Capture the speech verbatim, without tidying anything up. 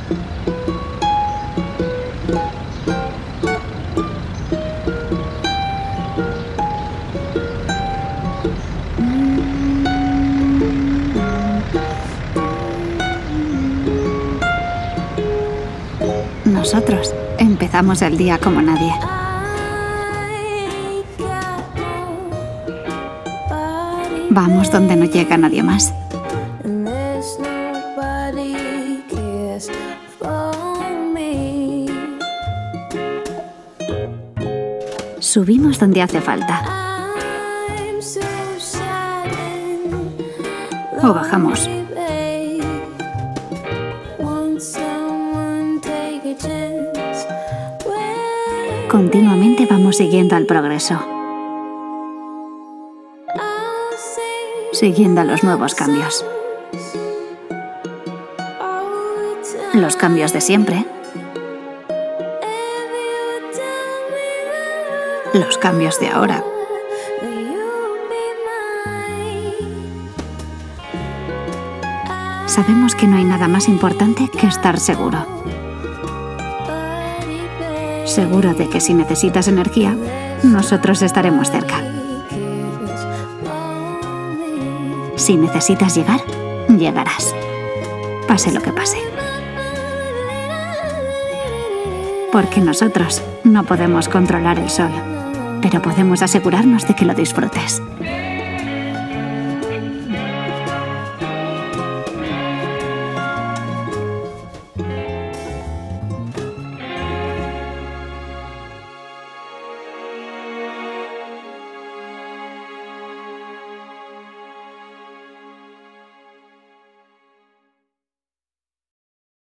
Nosotros empezamos el día como nadie. Vamos donde no llega nadie más. Subimos donde hace falta. O bajamos. Continuamente vamos siguiendo al progreso. Siguiendo los nuevos cambios. Los cambios de siempre. Los cambios de ahora. Sabemos que no hay nada más importante que estar seguro. Seguro de que si necesitas energía, nosotros estaremos cerca. Si necesitas llegar, llegarás. Pase lo que pase. Porque nosotros no podemos controlar el sol, pero podemos asegurarnos de que lo disfrutes.